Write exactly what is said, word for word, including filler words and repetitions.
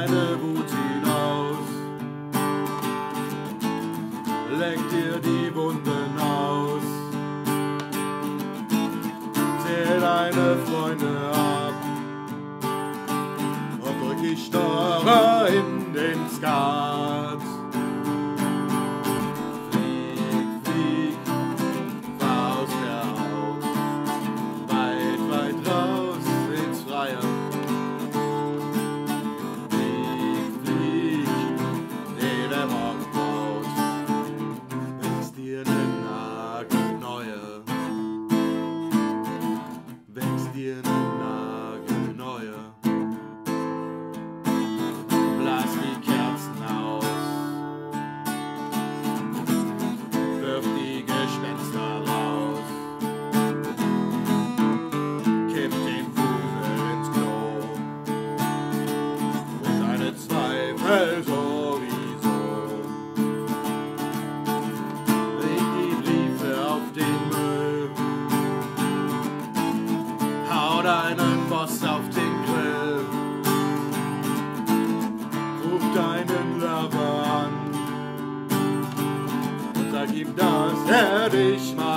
deine Wut hinaus, leck dir die Wunden aus, zähl deine Freunde ab und drück die Starre in den Skat. Flieg, flieg, fahr aus der Haut, weit, weit raus ins Freie. Flieg, flieg, nee, der Morgen baut, wächst dir ne nagelneue, wächst dir ne nagelneue. Blas die Kerzen aus, wirf die Gespenster raus, kipp den Fusel ins Klo und deine Zweifel sowieso. Leg die Briefe auf den Müll, hau deinen Boss auf den Grill, ruf deinen Lover an und sag ihm, dass er dich mag.